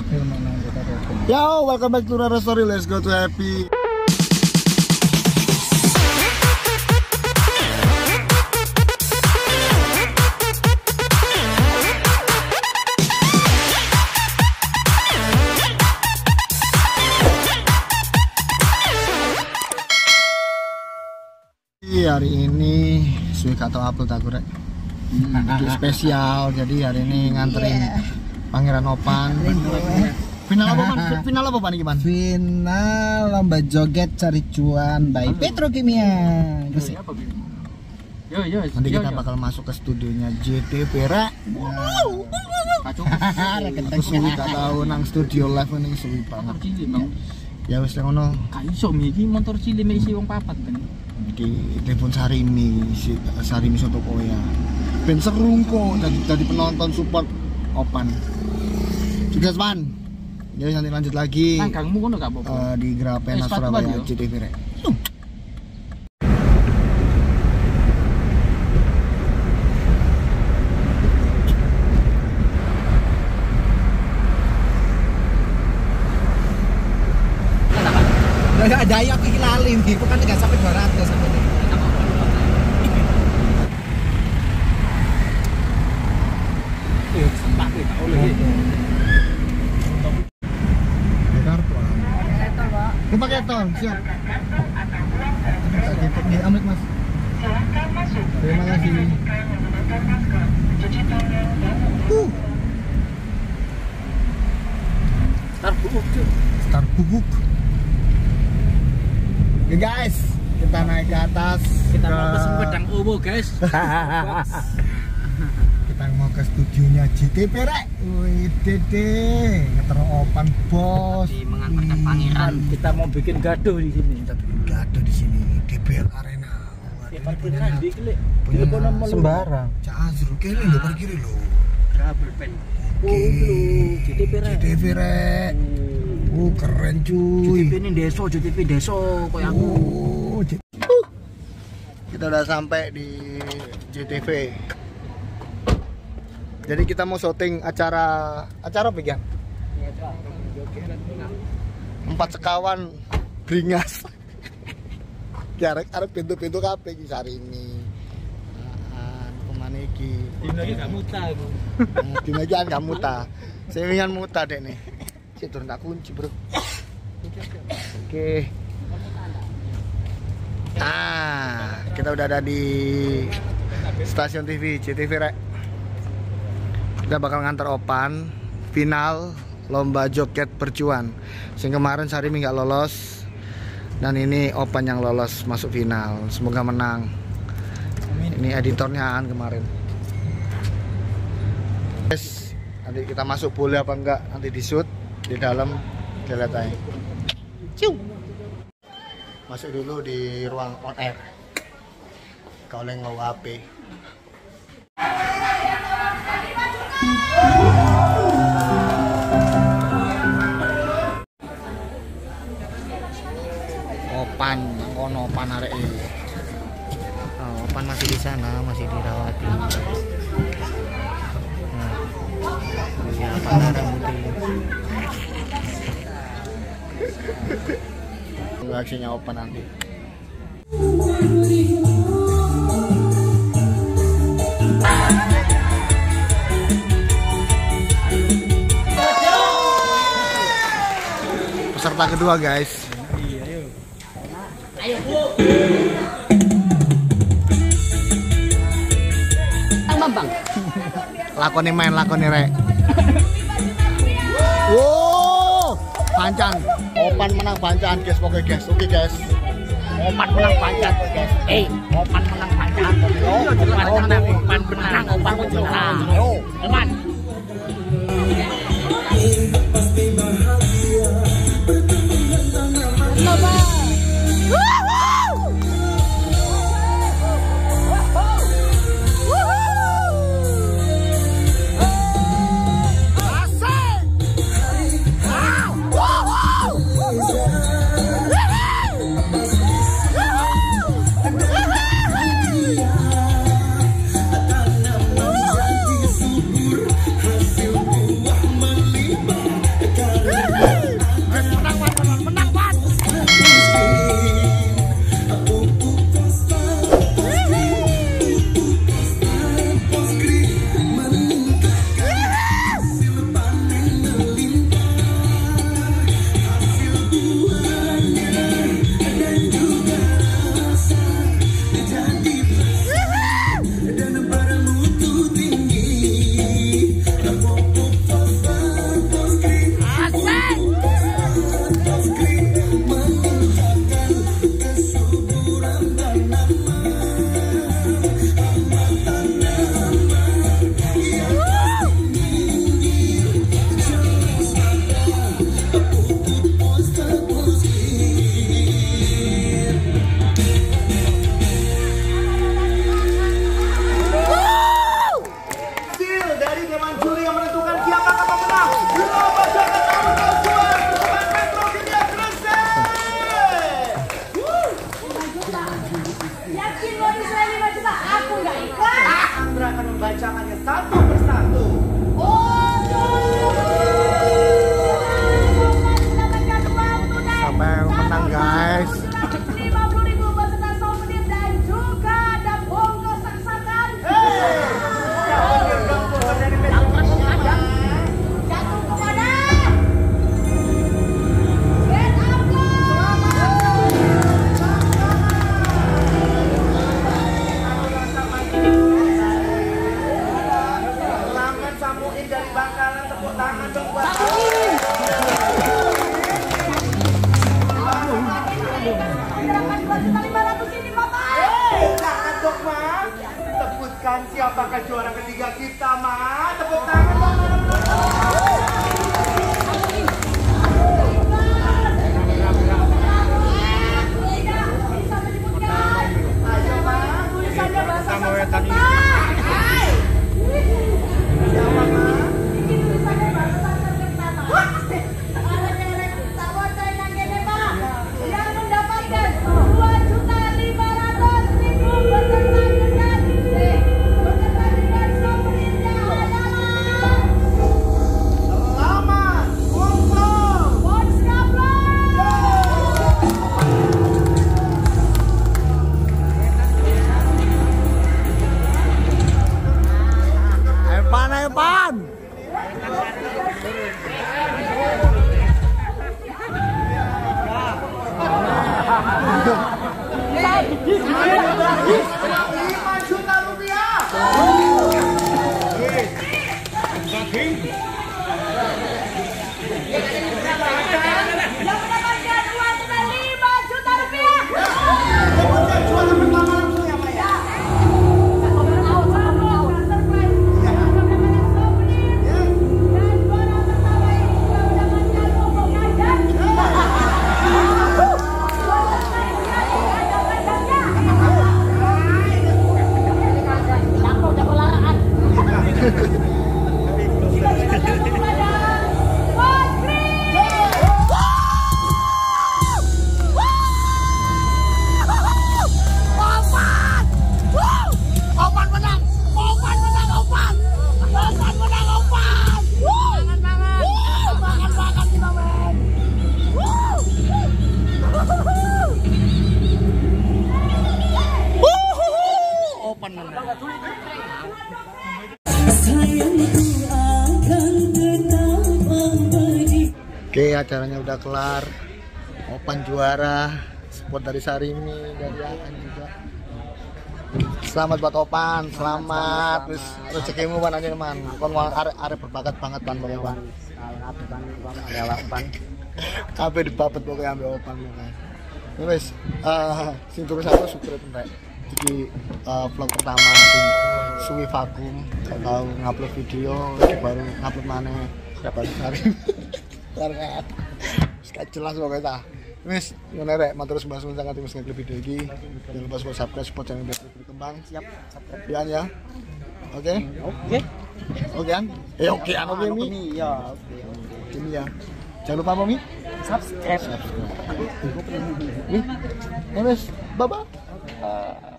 Yo, welcome back to Rara Story. Let's go to happy. Hari ini suwi atau apel tak kurek spesial, jadi hari ini nganterin Pangeran Opan. Final apa pan? Final apa pan gimana? Final lomba joget cari cuan by Petrokimia. Nanti kita bakal masuk ke studionya JTV Rek. Suwi gak tau nang studio live ini suwi banget. Ya wis ngono. Gak iso iki motor cilik mek isi wong papat kan. Di telepon Sarimi Sotokoya. Ben seru kok jadi penonton support Opan. Juga Pan. Jadi nanti lanjut lagi. Gangmu kono gak apa-apa. Di Grapena Surabaya JTV Rek. Enggak ada ayo aku hilalin gitu kan enggak sampai 200 sampai ini. Sempat tak oleh. Kartu. Kita pakai tol, siap. Di Amrik Mas. Silakan masuk. Terima kasih. Start bubuk. Oke guys, kita naik ke atas. Kita mau ke Sempedang Uwo guys. Kita mau ke studionya JTV Rek. Wih dede, ngeter Opan bos. Di mengantarkan pangeran. Kita mau bikin gaduh di sini. Kita bikin gaduh di sini, DBL Arena. Parkiran di klik. Punya Sembarang. Cak Azrul kene lho parkir lho. Kabel pen. Oh, JTV Rek. Keren cuy. JTV ini JTV deso kayak aku. Kita udah sampai di JTV. Jadi kita mau syuting acara apa ya? 4 sekawan beringas. Arek pintu-pintu kabeh iki Sarimi. Pemane iki. Dino iki gak muta aku. Dino iki gak muta. Sewingan muta dek nih. Cek turun tak kunci, Bro. Oke. Kita udah ada di stasiun TV JTV Rek. Kita bakal ngantar Opan final lomba joget percuan. Sing kemarin Sarimi nggak lolos dan ini Opan yang lolos masuk final. Semoga menang. Ini editornya Aan kemarin. Guys, nanti kita masuk boleh apa enggak nanti di shoot di dalam kita lihat aja. Masuk dulu di ruang on air. Kau lagi ngau HP. Opan, ngono Opan arek iki. Opan masih di sana, masih dirawati. Siapa rambutnya? Aksinya Opan nanti. Peserta kedua guys. Ayo Bu. Bambang. Lakoni Rek. Wow, pancan. Opan menang pancan guys, pokoknya guys. Oke guys. Opan menang pancat guys. Opan menang pancat. Opan menang. Opan menang. Opan. Siapakah juara ketiga kita, Ma? Tepuk tangan dong. Ayo, Ma. Tulisannya bahasa Sanskerta. Siapa, Ma? Ini tulisannya bahasa Sanskerta, Pak. Ada derek tawar yang gede, Pak. Yang mendapatkan 2.500.000 beserta dengan souvenirnya adalah Selamat untuk Ayo pan. yang mendapatkan uang tunai 5 juta rupiah. Oke, acaranya udah kelar. Opan juara, support dari Sarimi, dari Akan juga. Selamat buat Opan, selamat. Terus rezekimu pan aja man. Kon arek berbakat banget pan Opan. Kabeh dibabet pokoknya ambil Opan pokoknya. Wes, sing terus aku subscribe rek. Iki vlog pertama sing suwi vakum, gak tau ngupload video, baru ngupload maneh. Dapat Sarimi. Karena gak jelas pokoknya ta. Wis, ngene rek, matur sembah suwun sangat wis ngeklik video iki. Jangan lupa subscribe support channel biar berkembang. Siap, subscribe ya. Oke? Oke. Oke kan? Oke an oke Mi. Ya, oke Mi ya. Jangan lupa apa Mi? subscribe. Mi. Wis, bye-bye.